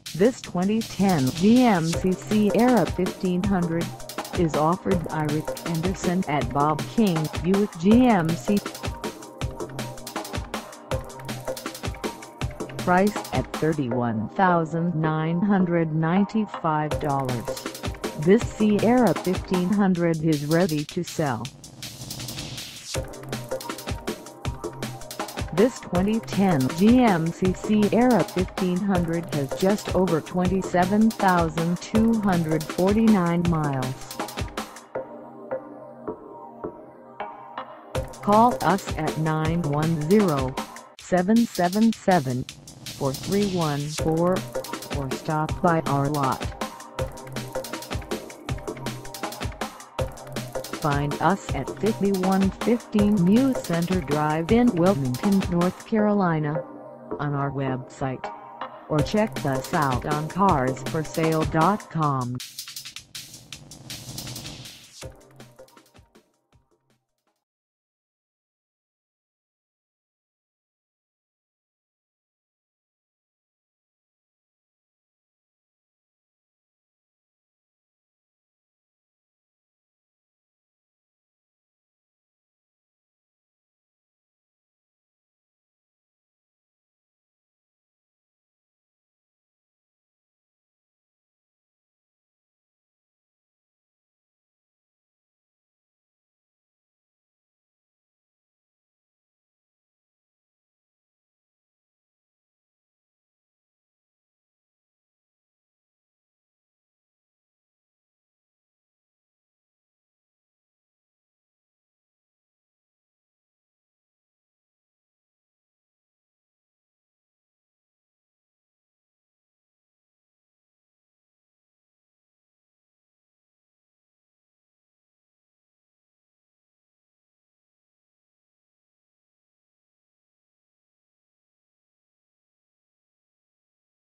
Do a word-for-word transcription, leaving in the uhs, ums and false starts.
This twenty ten G M C Sierra fifteen hundred is offered by Rick Anderson at Bob King Buick G M C. Priced at thirty-one thousand nine hundred ninety-five dollars, this Sierra fifteen hundred is ready to sell. This twenty ten G M C Sierra fifteen hundred has just over twenty-seven thousand two hundred forty-nine miles. Call us at nine one zero, seven seven seven, four three one four or stop by our lot. Find us at fifty-one fifteen New Center Drive in Wilmington, North Carolina, on our website, or check us out on cars for sale dot com.